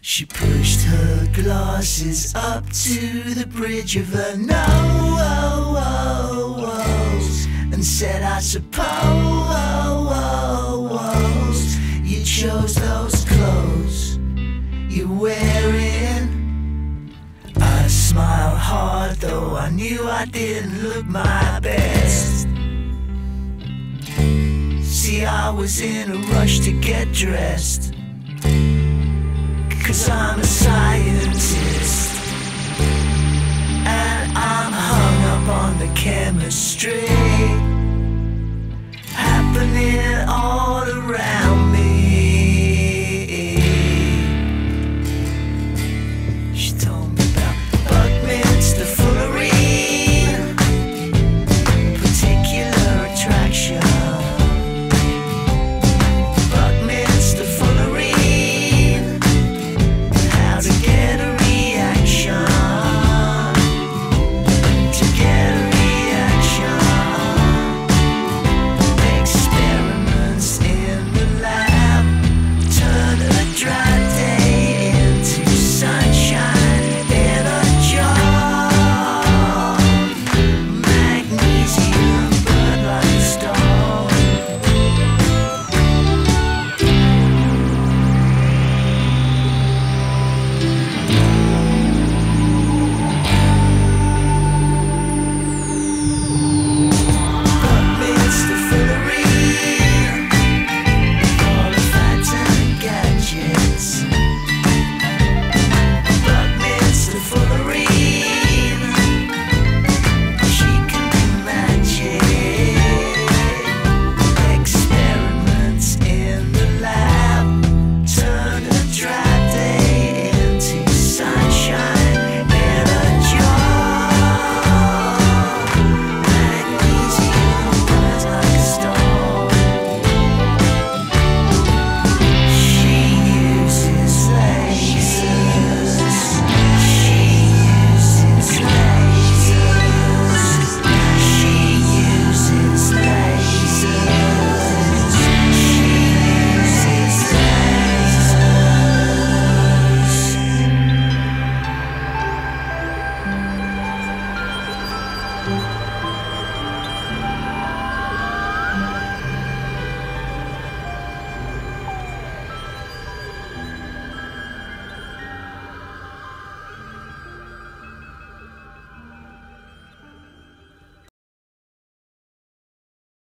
She pushed her glasses up to the bridge of her nose and said, I suppose you chose those clothes you're wearing. I smiled hard, though I knew I didn't look my best. See, I was in a rush to get dressed, 'cause I'm a scientist, and I'm hung up on the chemistry happening all